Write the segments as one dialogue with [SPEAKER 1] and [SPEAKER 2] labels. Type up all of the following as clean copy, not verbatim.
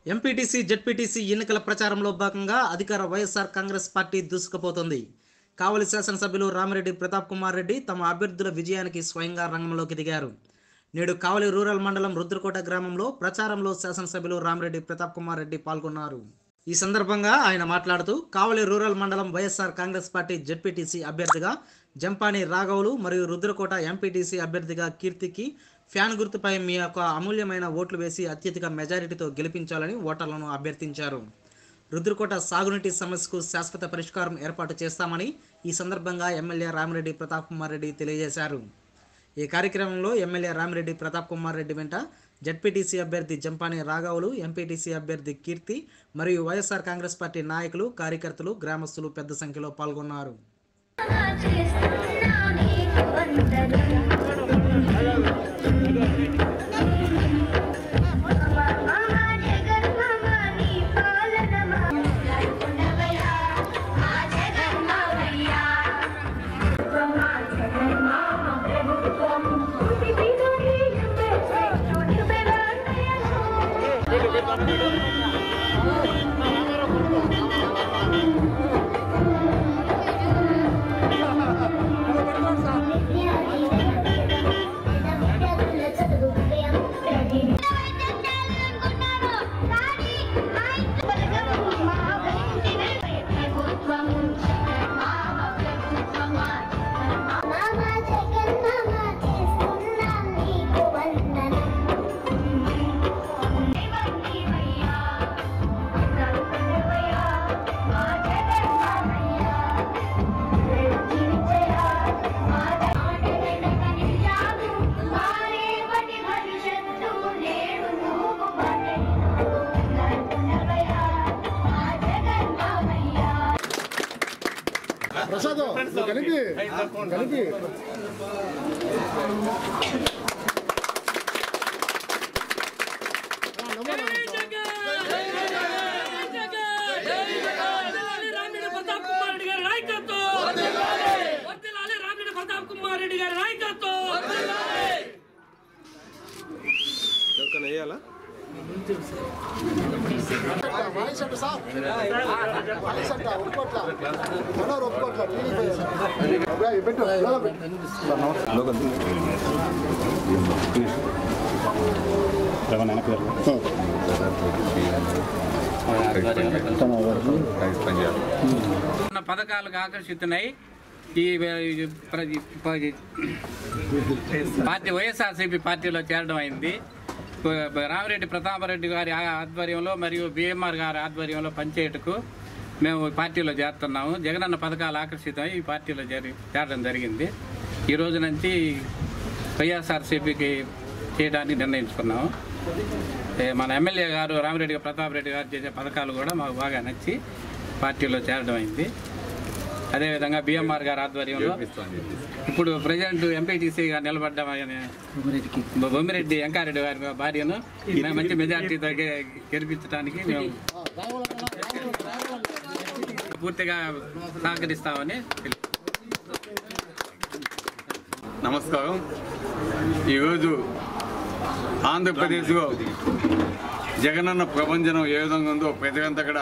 [SPEAKER 1] MPTC ZPTC ఎన్నికల ప్రచారంలో భాగంగా అధికార వైఎస్ఆర్ కాంగ్రెస్ పార్టీ దూసుకుపోతోంది. కావలి శాసనసభ్యులు రామిరెడ్డి ప్రతాప్ కుమార్ రెడ్డి తమ అభ్యర్థుల విజయానికి స్వయంగా రంగంలోకి దిగారు. నేడు కావలి రూరల్ మండలం రుద్రకోట గ్రామంలో ప్రచారంలో శాసనసభ్యులు రామిరెడ్డి ప్రతాప్ కుమార్ రెడ్డి పాల్గొన్నారు. ఈ సందర్భంగా ఆయన మాట్లాడుతూ కావలి రూరల్ మండలం వైఎస్ఆర్ కాంగ్రెస్ పార్టీ జెడ్పీటీసీ అభ్యర్థిగా జంపాని రాఘవులు మరియు రుద్రకోట ఎంపీటీసీ అభ్యర్థిగా కీర్తికి ఫ్యాన్ గుర్తుపై మీ యొక్క అమూల్యమైన ఓట్లు వేసి అత్యధిక మెజారిటీతో గెలిపించాలని ఓటర్లను అభ్యర్థించారు. రుద్రకోట సాగునీటి సమస్యకు శాశ్వత పరిష్కారం ఏర్పాటు చేస్తామని ఈ సందర్భంగా ఎమ్మెల్యే రామిరెడ్డి ప్రతాప్ కుమార్ రెడ్డి తెలియజేశారు. ఈ కార్యక్రమంలో ఎమ్మెల్యే రామిరెడ్డి ప్రతాప్ కుమార్ రెడ్డి వెంట జెడ్పీటీసీ అభ్యర్థి జంపాని రాఘవులు, ఎంపీటీసీ అభ్యర్థి కీర్తి మరియు వైఎస్ఆర్ కాంగ్రెస్ పార్టీ నాయకులు, కార్యకర్తలు, గ్రామస్తులు పెద్ద సంఖ్యలో పాల్గొన్నారు.
[SPEAKER 2] ప్రసాద్ కలిపి
[SPEAKER 3] వేయాలా
[SPEAKER 4] పథకాలకు ఆకర్షితున్నాయి. ఈ పార్టీ వైఎస్ఆర్సీపీ పార్టీలో చేరడం అయింది. రామిరెడ్డి ప్రతాపరెడ్డి గారి ఆధ్వర్యంలో మరియు బిఎంఆర్ గారి ఆధ్వర్యంలో పనిచేయటకు మేము పార్టీలో చేరుతున్నాము. జగనన్న పథకాలు ఆకర్షితమై ఈ పార్టీలో చేరడం జరిగింది. ఈ రోజు నుంచి వైఎస్ఆర్సీపీకి చేయడానికి నిర్ణయించుకున్నాము. మన ఎమ్మెల్యే గారు రామిరెడ్డి ప్రతాపరెడ్డి గారు చేసే పథకాలు కూడా మాకు బాగా నచ్చి పార్టీలో చేరడం అయింది. అదేవిధంగా బిఎంఆర్ గారి ఆధ్వర్యంలో ఇప్పుడు ప్రజెంట్ ఎంపీటీసీగా నిలబడ్డ బొమ్మిరెడ్డి వెంకారెడ్డి గారి భార్యను మంచి మెజార్టీతో గెలిపించడానికి మేము పూర్తిగా సహకరిస్తామని
[SPEAKER 5] నమస్కారం. ఈరోజు ఆంధ్రప్రదేశ్లో జగనన్న ప్రపంచం ఏ విధంగా ఉందో ప్రజలంతా కూడా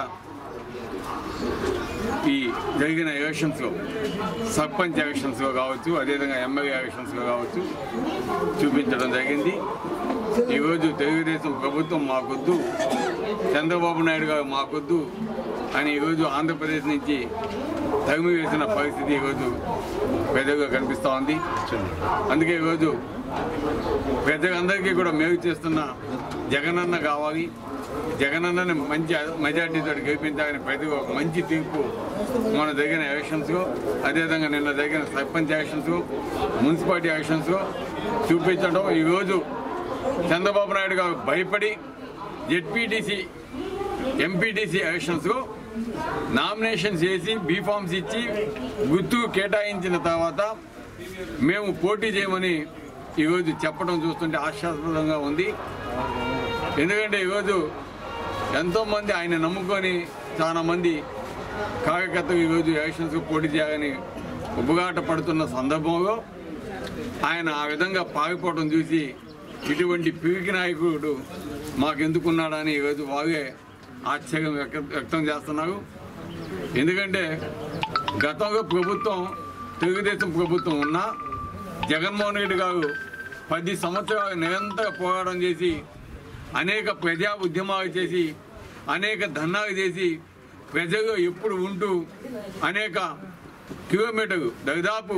[SPEAKER 5] ఈ జరిగిన ఎలక్షన్స్లో, సర్పంచ్ ఎలక్షన్స్లో కావచ్చు, అదేవిధంగా ఎమ్మెల్యే ఎలక్షన్స్లో కావచ్చు చూపించడం జరిగింది. ఈరోజు తెలుగుదేశం ప్రభుత్వం మాకొద్దు, చంద్రబాబు నాయుడు గారు మాకొద్దు అని ఈరోజు ఆంధ్రప్రదేశ్ నుంచి తరిమి వేసిన పరిస్థితి ఈరోజు ప్రజలుగా కనిపిస్తూ ఉంది. అందుకే ఈరోజు ప్రజలందరికీ కూడా మేలు చేస్తున్న జగనన్న కావాలి, జగనన్నని మంచి మెజార్టీతో గెలిపించాలని ప్రతి ఒక మంచి తీర్పు మన జరిగిన ఎలక్షన్స్లో, అదేవిధంగా నిన్న జరిగిన సర్పంచ్ ఎలక్షన్స్లో, మున్సిపాలిటీ ఎలక్షన్స్లో చూపించడం. ఈరోజు చంద్రబాబు నాయుడు గారు భయపడి జెడ్పీటీసీ, ఎంపీటీసీ ఎలక్షన్స్లో నామినేషన్స్ చేసి బీఫామ్స్ ఇచ్చి గుర్తు కేటాయించిన తర్వాత మేము పోటీ చేయమని ఈరోజు చెప్పడం చూస్తుంటే ఆశాస్పదంగా ఉంది. ఎందుకంటే ఈరోజు ఎంతోమంది ఆయన నమ్ముకొని చాలామంది కార్యకర్తలు ఈరోజు ఎలక్షన్స్కు పోటీ చేయాలని ఉబుగాట పడుతున్న సందర్భంలో ఆయన ఆ విధంగా పారిపోవడం చూసి ఇటువంటి పీకి నాయకుడు మాకెందుకున్నాడని ఈరోజు వాగే ఆశ్చర్యం వ్యక్తం చేస్తున్నారు. ఎందుకంటే గతంలో ప్రభుత్వం తెలుగుదేశం ప్రభుత్వం ఉన్నా జగన్మోహన్ రెడ్డి గారు 10 సంవత్సరాలు నిరంతర పోరాటం చేసి అనేక ప్రజా ఉద్యమాలు చేసి అనేక ధర్నాలు చేసి ప్రజలు ఎప్పుడు ఉంటూ అనేక కిలోమీటర్లు దాదాపు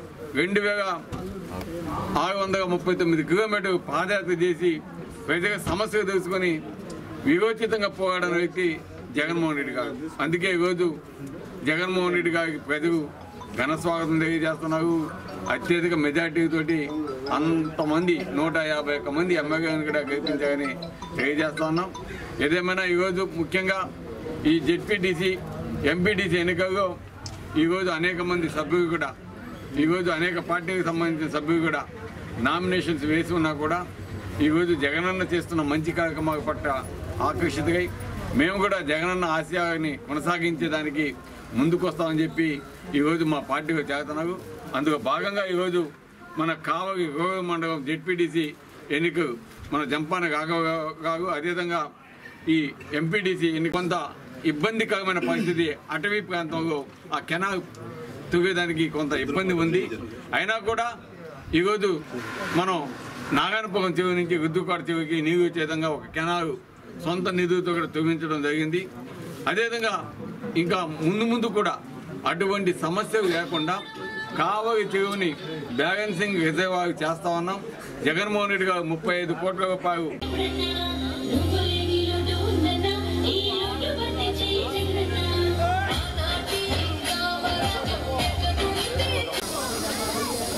[SPEAKER 5] 2639 కిలోమీటర్లు పాదయాత్ర చేసి ప్రజల సమస్యలు తెలుసుకొని విరోచితంగా పోరాడిన వ్యక్తి జగన్మోహన్ రెడ్డి గారు. అందుకే ఈరోజు జగన్మోహన్ రెడ్డి గారికి ప్రజలు ఘన స్వాగతం తెలియజేస్తున్నారు. అత్యధిక మెజార్టీతోటి అంతమంది 151 మంది ఎమ్మెల్యేలను కూడా గెలిపించాలని తెలియజేస్తా ఉన్నాం. ఏదేమైనా ఈరోజు ముఖ్యంగా ఈ జెడ్పీటీసీ ఎంపీటీసీ ఎన్నికల్లో ఈరోజు అనేక మంది సభ్యులు కూడా ఈరోజు అనేక పార్టీలకు సంబంధించిన సభ్యులు కూడా నామినేషన్స్ వేసి ఉన్నా కూడా ఈరోజు జగనన్న చేస్తున్న మంచి కార్యక్రమాల పట్ల ఆకర్షితులై మేము కూడా జగనన్న ఆశయాన్ని కొనసాగించేదానికి ముందుకు వస్తామని చెప్పి ఈరోజు మా పార్టీలో చేస్తున్నారు. అందులో భాగంగా ఈరోజు మన కావలి గోవ మండలం జెడ్పీటీసీ ఎన్నికలు మన జంపాన కాగు అదేవిధంగా ఈ ఎంపీటీసీ ఎన్నిక కొంత ఇబ్బందికరమైన పరిస్థితి అటవీ ప్రాంతంలో ఆ కెనాల్ తవ్వేదానికి కొంత ఇబ్బంది ఉంది. అయినా కూడా ఈరోజు మనం నాగానపురం చెరువు నుంచి రుద్దుపాడు చెరువుకి నీరు వచ్చే విధంగా ఒక కెనాల్ సొంత నిధులతో కూడా తవ్వించడం జరిగింది. అదేవిధంగా ఇంకా ముందు కూడా అటువంటి సమస్యలు లేకుండా కావలి చెరువుని బ్యాలెన్సింగ్ రిజర్వాయర్ చేస్తా ఉన్నాం. జగన్మోహన్ రెడ్డి గారు 35 కోట్ల రూపాయలు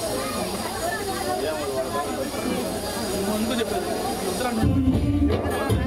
[SPEAKER 6] ముందు చెప్పారు